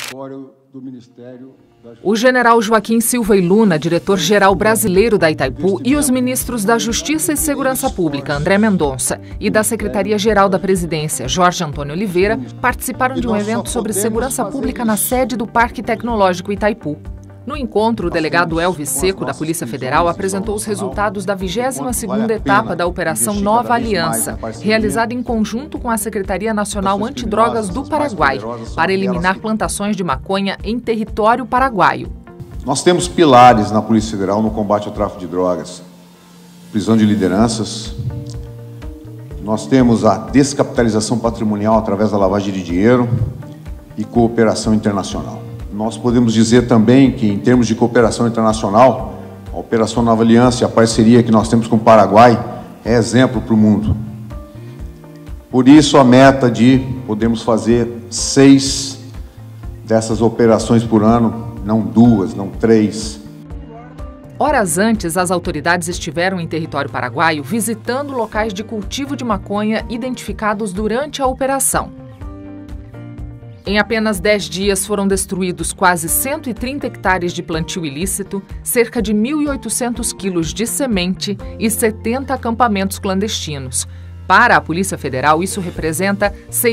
relatório do Ministério da Justiça. O general Joaquim Silva e Luna, diretor-geral brasileiro da Itaipu, e os ministros da Justiça e Segurança Pública, André Mendonça, e da Secretaria-Geral da Presidência, Jorge Antônio Oliveira, participaram de um evento sobre segurança pública na sede do Parque Tecnológico Itaipu. No encontro, o delegado Elvis Seco, da Polícia Federal, apresentou os resultados da 22ª etapa da Operação Nova Aliança, realizada em conjunto com a Secretaria Nacional Antidrogas do Paraguai, para eliminar plantações de maconha em território paraguaio. Nós temos pilares na Polícia Federal no combate ao tráfico de drogas: prisão de lideranças, nós temos a descapitalização patrimonial através da lavagem de dinheiro e cooperação internacional. Nós podemos dizer também que, em termos de cooperação internacional, a Operação Nova Aliança e a parceria que nós temos com o Paraguai é exemplo para o mundo. Por isso, a meta de podermos fazer 6 dessas operações por ano, não 2, não 3. Horas antes, as autoridades estiveram em território paraguaio visitando locais de cultivo de maconha identificados durante a operação. Em apenas 10 dias foram destruídos quase 130 hectares de plantio ilícito, cerca de 1.800 quilos de semente e 70 acampamentos clandestinos. Para a Polícia Federal, isso representa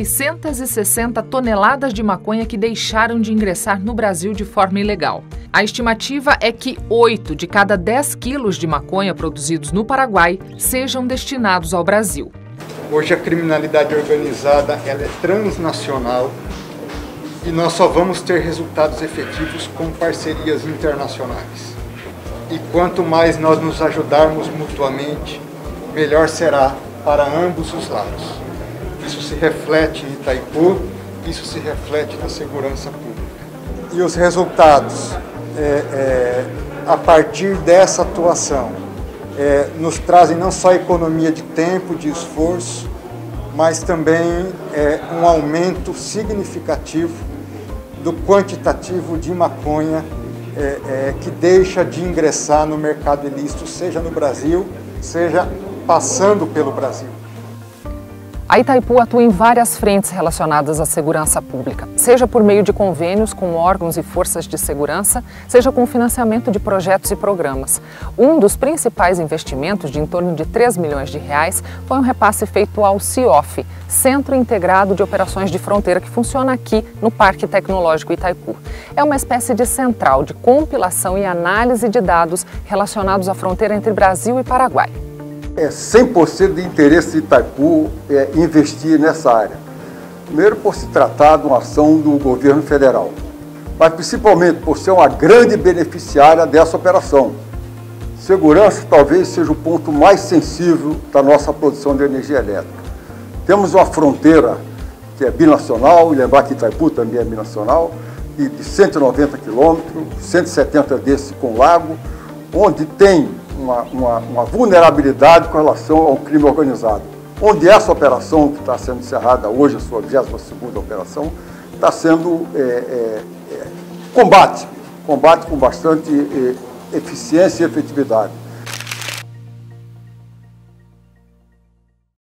660 toneladas de maconha que deixaram de ingressar no Brasil de forma ilegal. A estimativa é que 8 de cada 10 quilos de maconha produzidos no Paraguai sejam destinados ao Brasil. Hoje a criminalidade organizada ela é transnacional. E nós só vamos ter resultados efetivos com parcerias internacionais. E quanto mais nós nos ajudarmos mutuamente, melhor será para ambos os lados. Isso se reflete em Itaipu, isso se reflete na segurança pública. E os resultados, a partir dessa atuação, nos trazem não só economia de tempo, de esforço, mas também um aumento significativo do quantitativo de maconha que deixa de ingressar no mercado ilícito, seja no Brasil, seja passando pelo Brasil. A Itaipu atua em várias frentes relacionadas à segurança pública, seja por meio de convênios com órgãos e forças de segurança, seja com financiamento de projetos e programas. Um dos principais investimentos, de em torno de 3 milhões de reais, foi um repasse feito ao CIOF, Centro Integrado de Operações de Fronteira, que funciona aqui no Parque Tecnológico Itaipu. É uma espécie de central de compilação e análise de dados relacionados à fronteira entre Brasil e Paraguai. É 100% de interesse de Itaipu investir nessa área. Primeiro, por se tratar de uma ação do governo federal, mas principalmente por ser uma grande beneficiária dessa operação. Segurança talvez seja o ponto mais sensível da nossa produção de energia elétrica. Temos uma fronteira que é binacional, e lembrar que Itaipu também é binacional, de 190 quilômetros, 170 desses com lago, onde tem uma vulnerabilidade com relação ao crime organizado. Onde essa operação, que está sendo encerrada hoje, a sua 22ª operação, está sendo combate com bastante eficiência e efetividade.